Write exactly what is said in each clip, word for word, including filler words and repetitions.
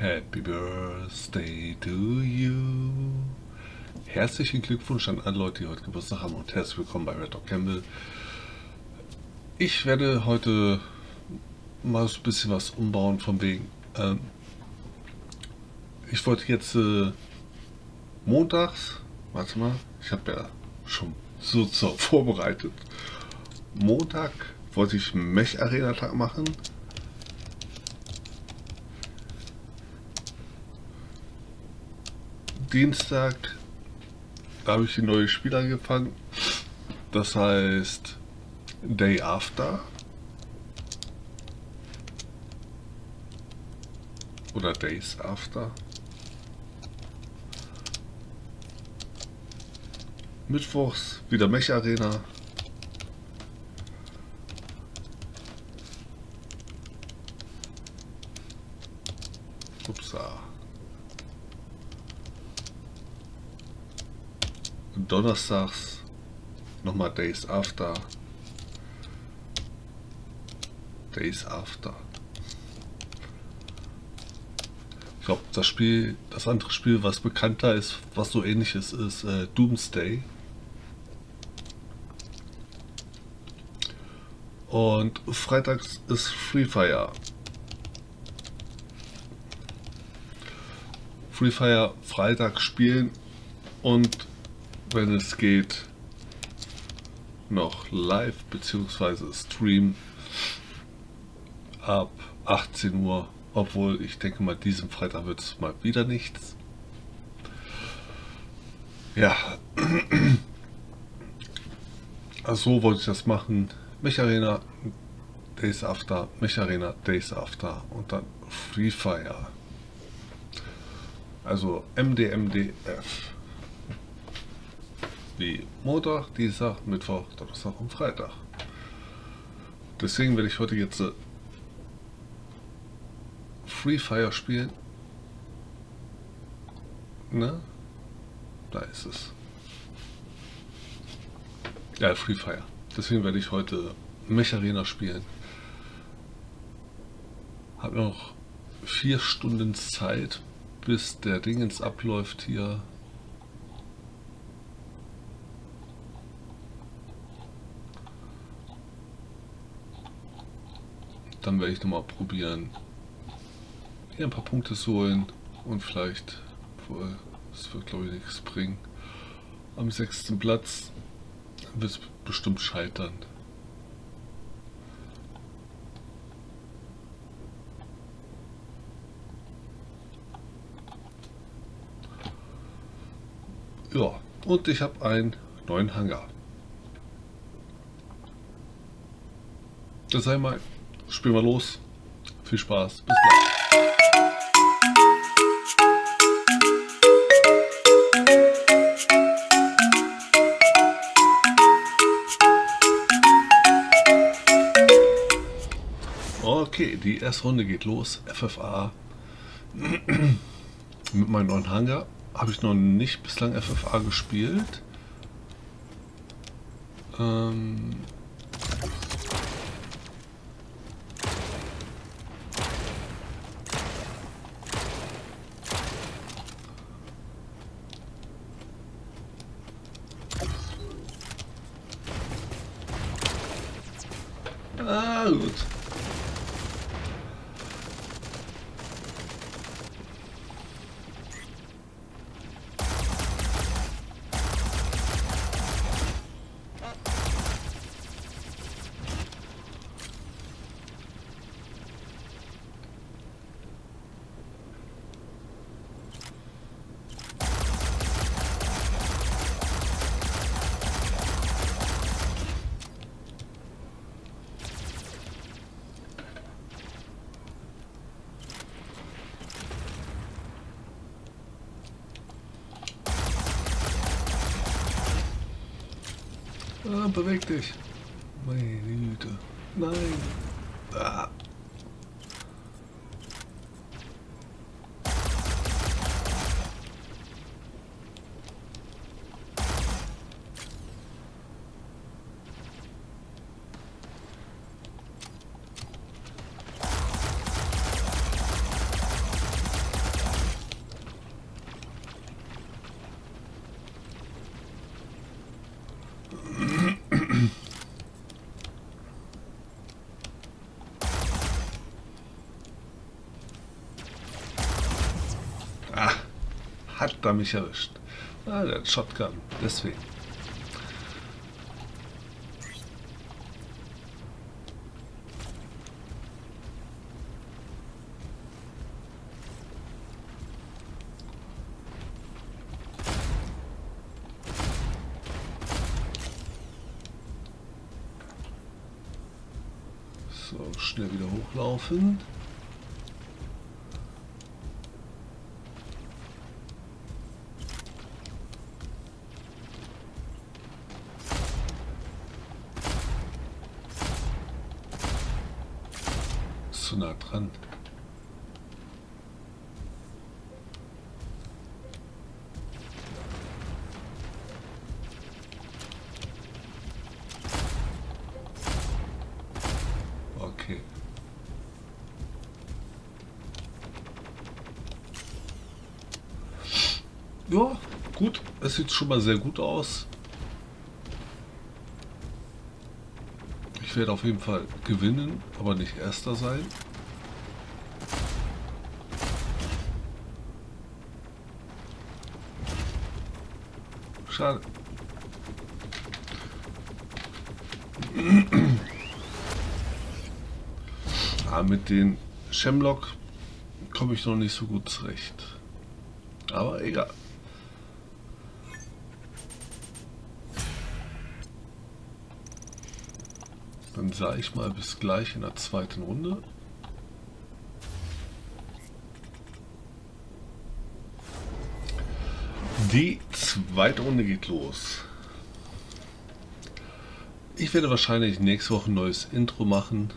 Happy Birthday to you. Herzlichen Glückwunsch an alle Leute, die heute Geburtstag haben und herzlich willkommen bei Red Dog Campbell. Ich werde heute mal so ein bisschen was umbauen von wegen. Ähm, ich wollte jetzt äh, montags, warte mal, ich habe ja schon so, so vorbereitet. Montag wollte ich einen Mech-Arena-Tag machen. Dienstag, da habe ich die neue Spiel angefangen. Das heißt Day After. Oder Days After. Mittwochs wieder Mech Arena. Upsa. Donnerstags nochmal Days After. Days After. Ich glaube, das Spiel, das andere Spiel, was bekannter ist, was so ähnliches ist, äh, Doomsday. Und freitags ist Free Fire. Free Fire Freitag spielen und wenn es geht noch live bzw. Stream ab achtzehn Uhr, obwohl ich denke mal, diesen Freitag wird es mal wieder nichts. Ja, also so wollte ich das machen. Mech Arena Days After, Mech Arena Days After und dann Free Fire. Also M D M D F. Wie Montag, Dienstag, Mittwoch, Donnerstag und Freitag. Deswegen werde ich heute jetzt äh, Free Fire spielen. Ne? Da ist es. Ja, Free Fire. Deswegen werde ich heute Mech Arena spielen. Habe noch vier Stunden Zeit, bis der Dingens abläuft hier. Dann werde ich noch mal probieren, hier ein paar Punkte zu holen und vielleicht, es wird glaube ich nichts bringen, am sechsten Platz wird es bestimmt scheitern. Ja, und ich habe einen neuen Hangar. Das sei mal. Spielen wir los. Viel Spaß. Bis gleich. Okay, die erste Runde geht los. F F A. Mit meinem neuen Hangar habe ich noch nicht bislang F F A gespielt. Ähm... Ah, gut. Ah, beweg dich. Meine Güte. Nein. Ah. hat er mich erwischt. Ah, der hat Shotgun, deswegen. So, schnell wieder hochlaufen. Zu nah dran. Okay. Ja, gut. Es sieht schon mal sehr gut aus. Ich werde auf jeden Fall gewinnen, aber nicht Erster sein. Schade. Ah, mit den Shamlock komme ich noch nicht so gut zurecht. Aber egal. Dann sage ich mal bis gleich in der zweiten Runde. Die zweite Runde geht los. Ich werde wahrscheinlich nächste Woche ein neues Intro machen.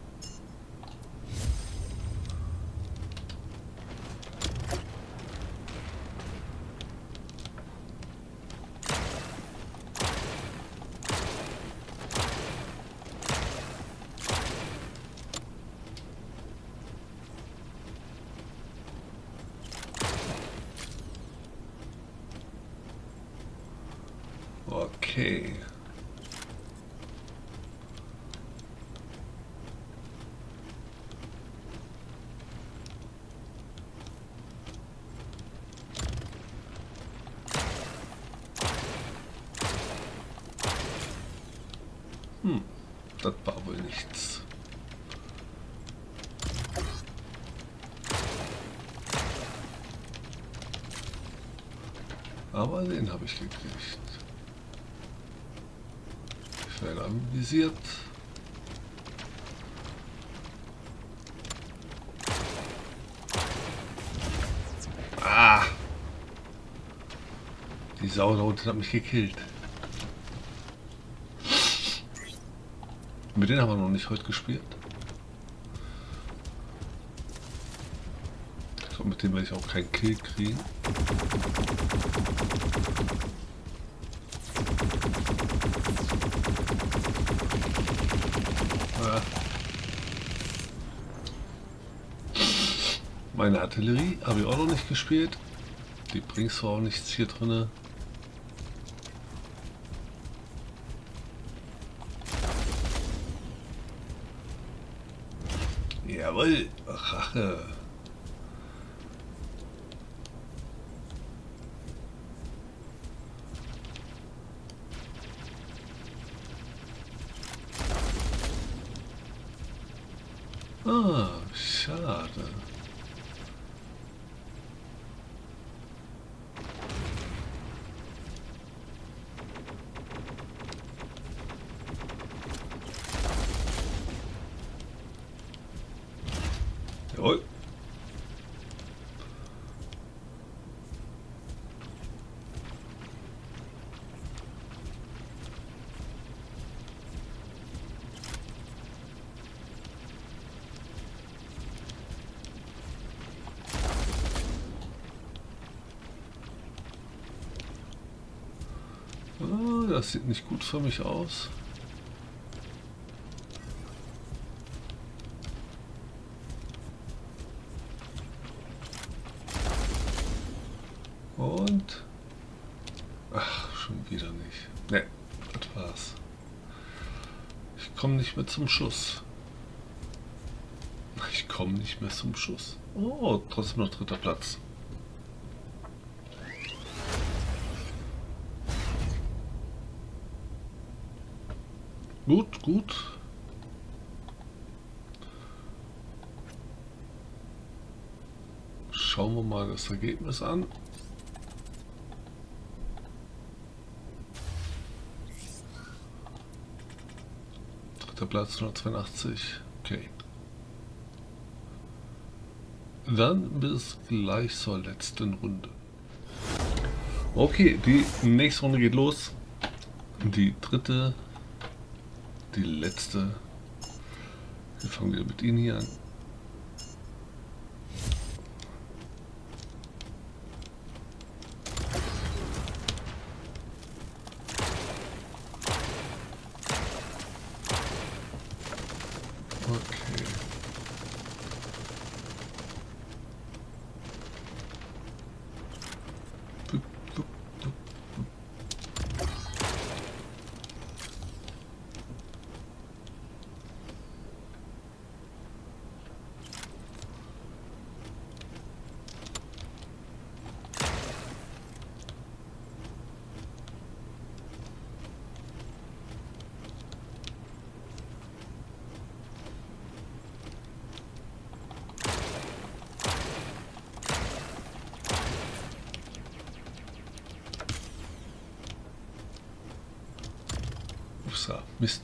Okay. Hm, das war wohl nichts. Aber den habe ich gekriegt. Ich werde anvisiert. Ah! Die Sau da unten hat mich gekillt. Mit denen haben wir noch nicht heute gespielt. Ich glaube, mit dem werde ich auch keinen Kill kriegen. Ja. Meine Artillerie habe ich auch noch nicht gespielt. Die bringt zwar auch nichts hier drin. Jawohl, Rache. Ah, schade. Jawohl. Ah, das sieht nicht gut für mich aus. Und... Ach, schon wieder nicht. Ne, das war's. Ich komme nicht mehr zum Schuss. Ich komme nicht mehr zum Schuss. Oh, trotzdem noch dritter Platz. Gut, gut. Schauen wir mal das Ergebnis an. Dritter Platz hundertzweiundachtzig. Okay. Dann bis gleich zur letzten Runde. Okay, die nächste Runde geht los. Die dritte, die letzte. Wir fangen wieder mit Ihnen hier an. Okay. Bup, bup, bup, bup. Upsa, Mist.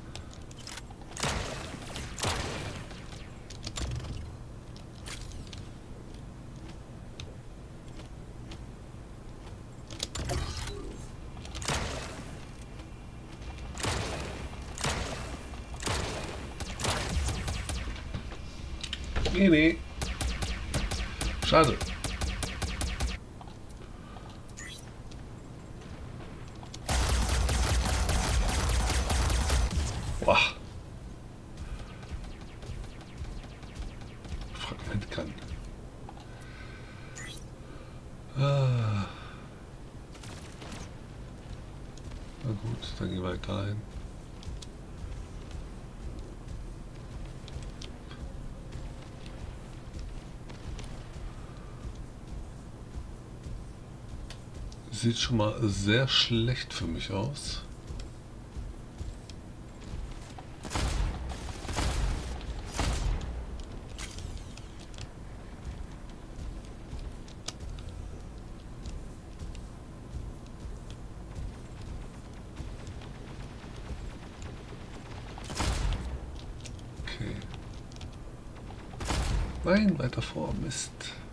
Nee, nee. Schade. Boah. Fragment kann. Ah. Na gut, dann gehen wir halt dahin. Sieht schon mal sehr schlecht für mich aus. Okay. Nein, weiter vor, Mist.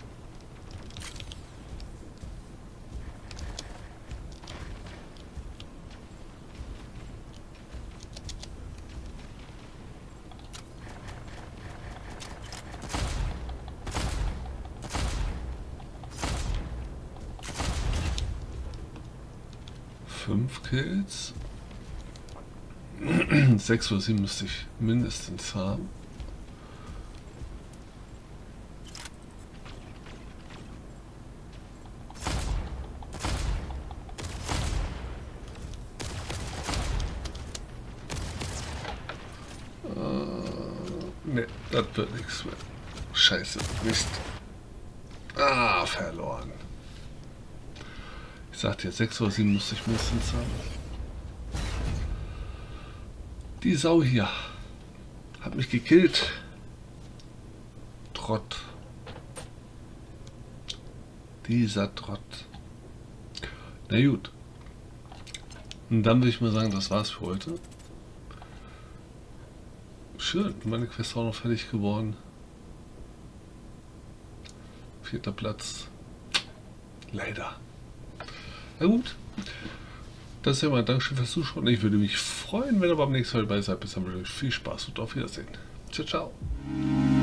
Fünf Kills. Sechs oder sieben müsste ich mindestens haben. Äh, ne, das wird nichts mehr. Scheiße, Mist. Ah, verloren. Ich sagte jetzt, sechs oder sieben müsste ich mindestens haben. Die Sau hier hat mich gekillt. Trott. Dieser Trott. Na gut. Und dann würde ich mal sagen, das war's für heute. Schön, meine Quest ist auch noch fertig geworden. Vierter Platz. Leider. Na gut. Das ist ja mal Dankeschön fürs Zuschauen. Ich würde mich freuen, wenn ihr beim nächsten Mal dabei seid. Bis dann, viel Spaß und auf Wiedersehen. Ciao, ciao.